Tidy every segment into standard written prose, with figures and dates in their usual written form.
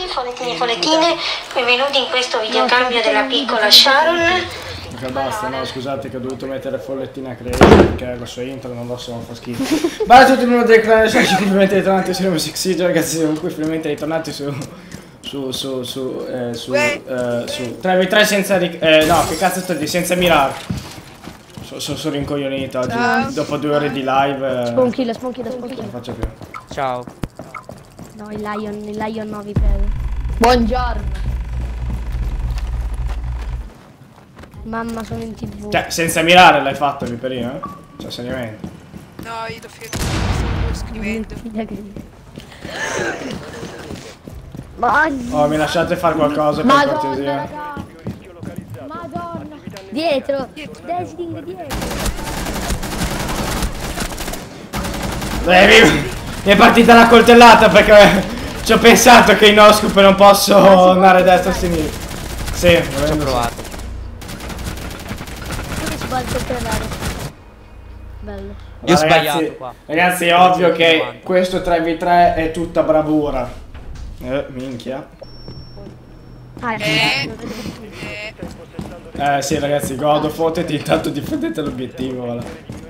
follettini e follettine, benvenuti in questo videocambio della piccola Sharon. Ok, basta, no, scusate che ho dovuto mettere follettina a credere perché la sua intro non lo so, fa schifo. Bella a tutti, il del canale, sono finalmente ritornati su Rainbow Six Siege, ragazzi, siamo qui finalmente ritornati su 3v3 senza no, che cazzo sto di senza mirare. Sono rincoglionito oggi, dopo 2 ore di live. Spunkilla. Non faccio più. Ciao. No, il Lion no, vi prego. Buongiorno. Mamma, sono in TV. Cioè, senza mirare l'hai fatto, Viperino? Eh? Cioè, seriamente. No, io t'ho stavo scrivendo. Oh, mi lasciate fare qualcosa per cortesia. Raga. Madonna. Dietro. Desting dietro. Mi è partita la coltellata perché ci ho pensato che in Noscope non posso andare a destra e a sinistra. Sì, Ci ho provato. Bello. Io ho sbagliato qua. Ragazzi, è ovvio che questo 3v3 è tutta bravura. Minchia. Sì, ragazzi, godo, foteti, intanto difendete l'obiettivo. Voilà.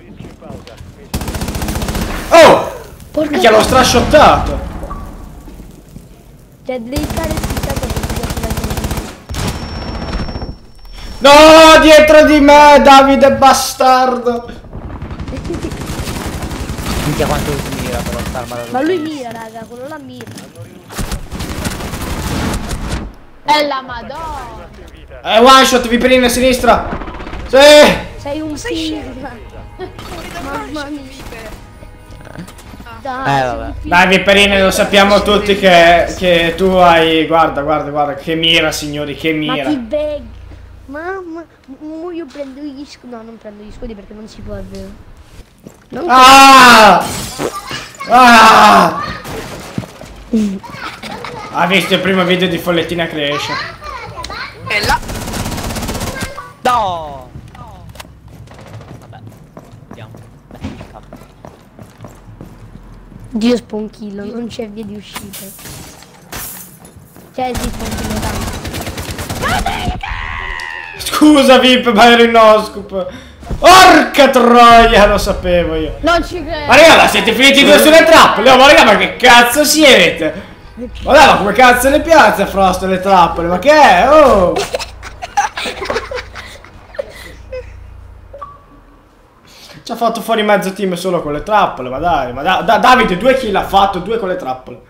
Oh! Minchia, l'ho strashottato! Cioè, devi stare fissato per No, dietro di me, Davide bastardo! Minchia quanto si mira però sta arma. Ma lui mira, raga, quello là mira. È la madonna. One shot, Viperino a sinistra! Sì! Sei un figa. Mamma mia. Vabbè. Dai, Viperino, lo sappiamo tutti che tu hai... Guarda, che mira, signori, che Ma mira. ti bag. Mamma. Io prendo gli scudi. No, non prendo gli scudi perché non si può, è vero. Non Ah! Ah! Ha visto il primo video di Follettina Creation? E là. No! Vabbè. Andiamo. Dio Sponchillo, non c'è via di uscita. Cioè sì, Sponchillo tanto. Scusa Vip, ma ero in Noscope. Porca troia, lo sapevo io. Non ci credo. Ma raga, ma siete finiti due sulle trappole? Ma raga, ma che cazzo siete? Ma dai, ma come cazzo le piazza Frost le trappole? Ma che è? Oh! Ci ha fatto fuori mezzo team solo con le trappole, ma dai, Davide 2 kill ha fatto, 2 con le trappole.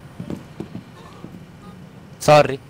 Sorry.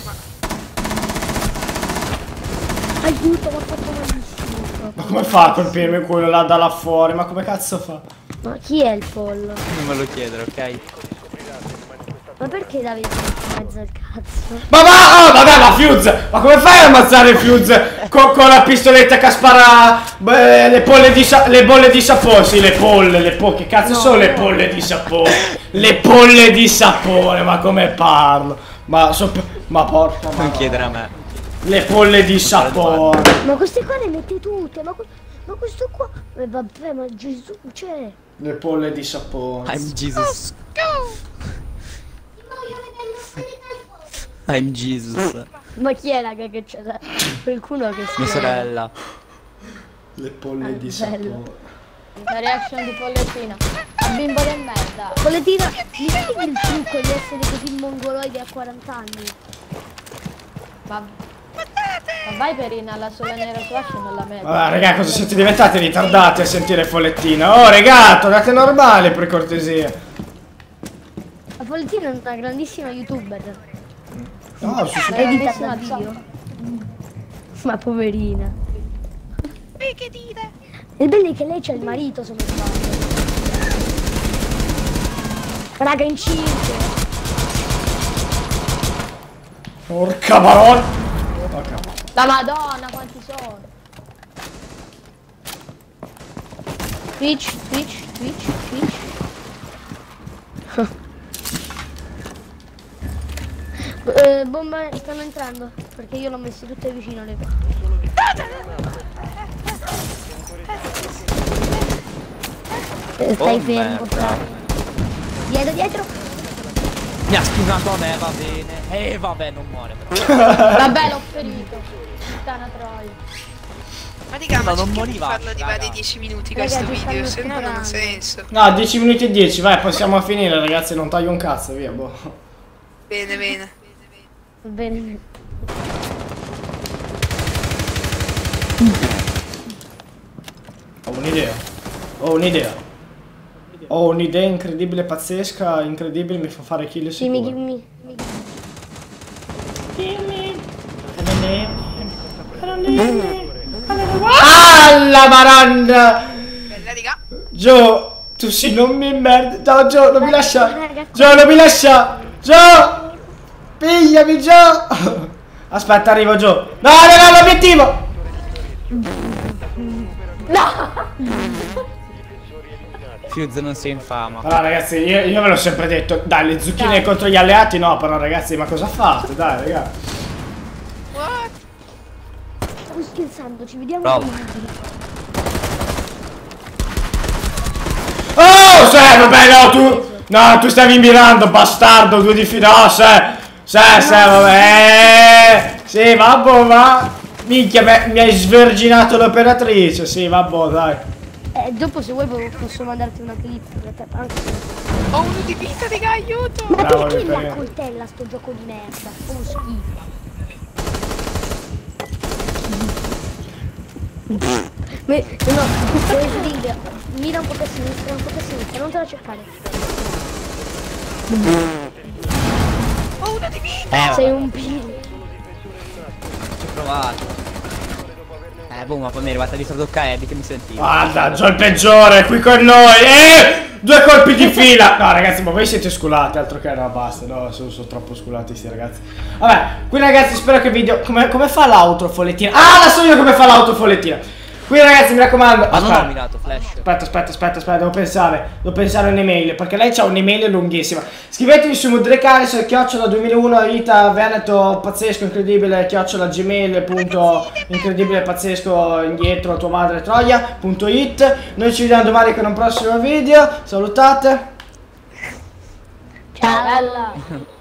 Aiuto, mi ha fatto malissimo. Ma come fa a colpirmi quello là da là fuori? Ma come cazzo fa? Ma chi è il pollo? Non me lo chiedere, ok? Ma perché Davide in mezzo al cazzo? Ma va! Oh, vabbè, ma Fuse! Ma come fai a ammazzare Fuse con la pistoletta che spara le bolle di sapone? Sì, le polle, che cazzo sono le polle di sapone? Le polle di sapone, ma come parlo? Ma porca Non chiedere a me. le polle di sapone. Ma queste qua le mette tutte, ma questo qua... vabbè, ma Gesù, cioè... Le polle di sapone. I'm Jesus. I'm Jesus. Ma chi è raga che c'è? Qualcuno che si... Mia sorella. Le polle di sapone. La reaction di Follettina. La bimbo del merda. Follettina, mi spieghi il trucco di essere così mongoloide a 40 anni? Ma vai Perina, la sola nera su Ash non la metto. Vabbè, raga, cosa siete diventati ritardati a sentire Follettina? Oh, regà, tornate normali per cortesia. La Follettina è una grandissima youtuber. No, Edita video. Ma poverina. Che dite? Il bello è che lei c'ha il marito, se non sbaglio. Raga, in 5. Porca parola. Okay. La madonna, quanti sono? Twitch. Bomba, stanno entrando. Perché io l'ho messe tutte vicino alle... Stai fermo, fra. Dietro. Mi ha spinato a me, va bene. Vabbè, non muore però. Vabbè, l'ho ferito. Puttana troia. Ma raga, ma No, non cerchiamo di moriva, farlo arrivare raga. 10 minuti Raga, questo ci video, stanno se no non ha sperando. senso. No, 10 minuti e 10, vai, possiamo finire ragazzi, non taglio un cazzo, via, boh. Bene, bene. Va bene. Ho un'idea. Ho un'idea. Ho un'idea incredibile, pazzesca, incredibile, mi fa fare kill Gimme, sicuro. Alla maranda! Bella, raga. Gio, tu sì, non mi merda. Ciao Gio, non mi lascia. Gio, non mi lascia. Gio! Pigliami Gio! Aspetta, arrivo Gio. No, no, no, l'obiettivo! Fuse non si infama. Allora ragazzi, io ve l'ho sempre detto. Dai, le zucchine contro gli alleati no, però ragazzi, ma cosa fate? Dai, raga. What? Stavo scherzando, ci vediamo Bravo. domani. Oh, vabbè, no, tu. No, tu stavi mirando, bastardo, due di fila. No, vabbè. Sì, vabbè, va. Minchia, mi hai sverginato l'operatrice. Sì, vabbè, dai. Dopo se vuoi posso mandarti una clip. Anche se... Ho uno di vita, raga, aiuto! Ma Bravo, perché Ripper. mi accoltella sto gioco di merda? Fa schifo. No, mira un po' a sinistra, non te la cercare. Ho uno di vita! Sei un pilo. Ci ho provato. Boh, ma poi mi è arrivata di sotto Abby che mi sentiva. Guarda, Gio il peggiore, qui con noi. Due colpi di fila. No, ragazzi, ma voi siete sculati, altro che no, basta. No, sono troppo sculati sti ragazzi. Vabbè, quindi ragazzi, spero che il video... Come fa l'auto follettina? Ah, la so io come fa l'auto follettina. Quindi ragazzi, mi raccomando. Ma non Aspetta. ho mirato Flash. Aspetta, devo pensare a un'email, perché lei c'ha un'email lunghissima. Scrivetemi su Mudrecare, su @2001, Rita Veneto, pazzesco, incredibile, @gmail. Incredibile, pazzesco, indietro, tua madre troia.it. Noi ci vediamo domani con un prossimo video. Salutate. Ciao. Bella.